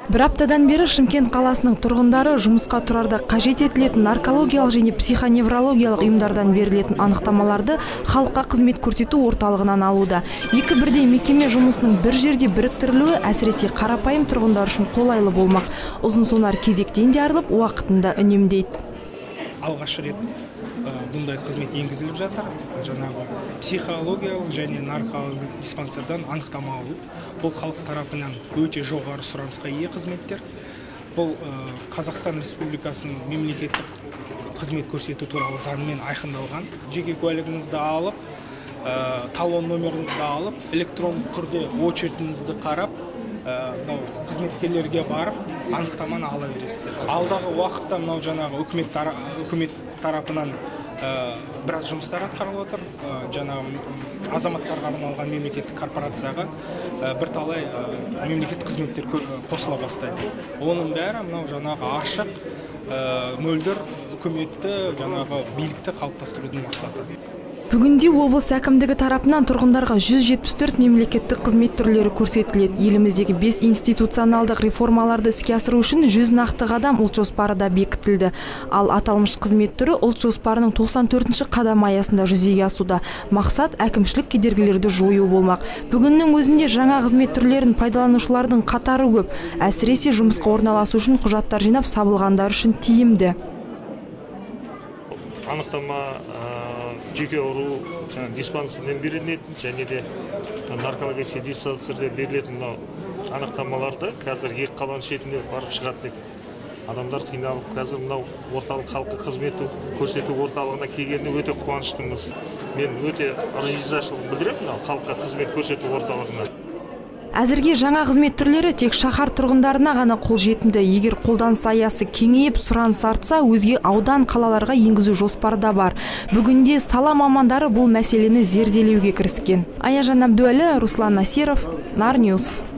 Bir аптадан бері Шымкент қаласының тұрғындары жұмысқа тұрарда қажет етілетін наркологиялық және психоневрологиялық ұйымдардан берілетін анықтамаларды халыққа қызмет көрсету орталығынан алуда. Екі бірдей мекеме жұмысының бір жерде біріктірілуі әсіресе қарапайым тұрғындар үшін қолайлы болмақ. Ұзын сонар кезектен де арылып, уақытында үнемдейді. Алғаш рет бұндай қызмет енгізіліп жатыр. Жаңағы психологиялық және наркологиялық диспансердан анықтама алу. Бұл халық тарапынан өте жоғары сұранысқа ие қызметтер. Бұл Қазақстан Республикасының мемлекеттік қызмет көрсету туралы заңмен айқындалған. Жеке куәлігіңізді алып, талон номеріңізді алып, электронды түрде очередіңізді қарап, қызметкерлерге барып анықтаманы ала бересіздер. Алдағы уақытта мынау жаңағы үкімет тарапынан біраз жұмыстар атқарылып отыр. Жаңағы азаматтарға арналған мемлекеттік корпорацияға бірталай мемлекеттік қызметтер қосыла бастайды. Оның бәрі мынау жаңағы ашық, мөлдір үкіметті, жаңағы билікті қалыптастырудың мақсаты. Бүгінде облыс әкімдігі тарапынан тұрғындарға 174 мемлекеттік қызмет түрлері көрсетіледі. Еліміздегі 5 институционалдық реформаларды іске асыру үшін 100 нақты қадам ұлт жоспары да бекітілді. Ал аталмыш қызмет түрі ұлт жоспарының 94-ші қадам аясында жүзеге асуда. Мақсат әкімшілік кедергілерді жою болмақ. Бүгіннің өзінде жаңа қызмет түрлерін пайдаланушылардың қатары көп. Әсіресе жұмысқа орналасу үшін құжаттар жинап сабылғандар үшін тиімді. Анықтама жеке ауру диспансерден берілетін және де наркология диспансерден берілетін анықтамаларды қазір екі қаланың шетінде барып шығады. Адамдар қиналып, қазір мынау орталық халыққа қызмет көрсету орталығына келгеніне өте қуаныштымыз. Мен өте ризашылық білдіремін халыққа қызмет көрсету орталығына. Әзірге жаңа қызмет түрлері тек шаһар тұрғындарына ғана қолжетімді. Егер қолданыс аясы кеңейіп, сұраныс артса, өзге аудан қалаларға енгізу жоспарда бар. Бүгінде сала мамандары бұл мәселені зерделеуге кіріскен. Аяжан Абдуәлі, Руслан Насиров, Нар Ньюс.